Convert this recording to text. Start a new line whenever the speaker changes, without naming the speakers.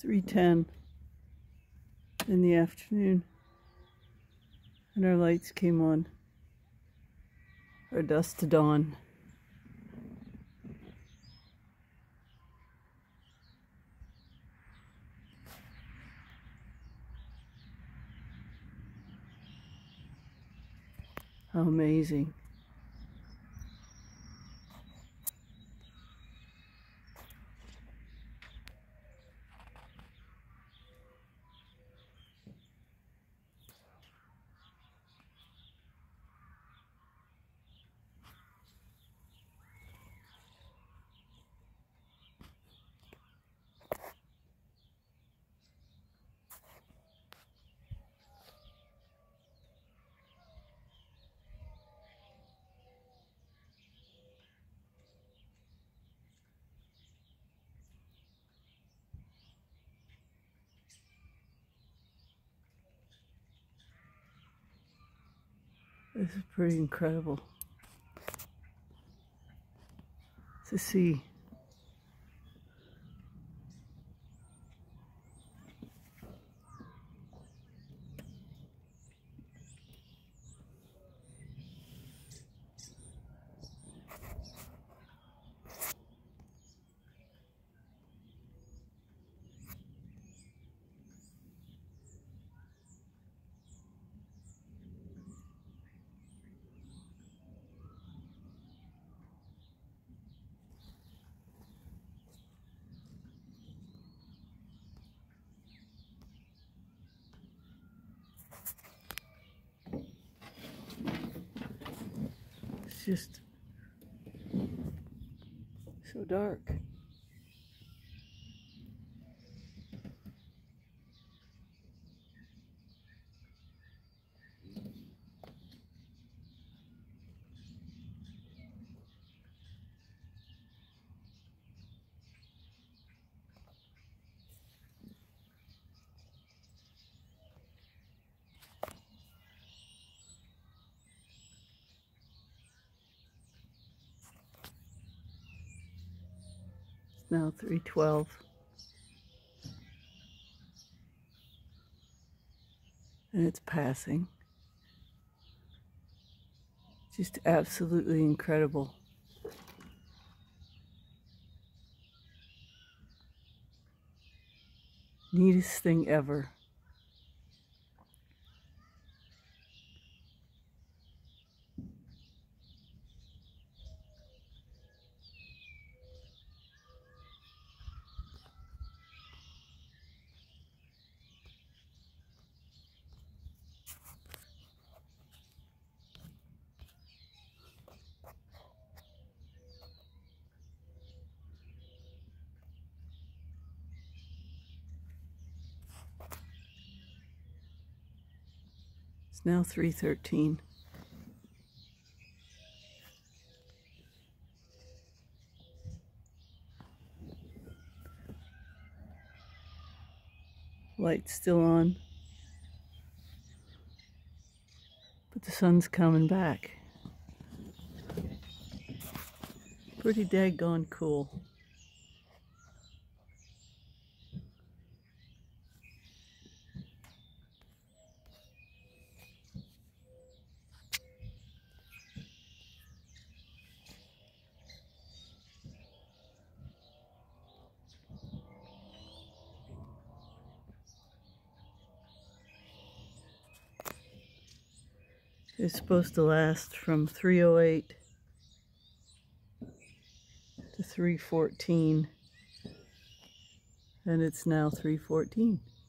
3:10 in the afternoon, and our lights came on, or dusk to dawn. How amazing. This is pretty incredible to see. It's just so dark. Now 3:12. And it's passing. Just absolutely incredible. Neatest thing ever. It's now 3:13. Light's still on, but the sun's coming back. Pretty daggone cool. It's supposed to last from 3:08 to 3:14, and it's now 3:14.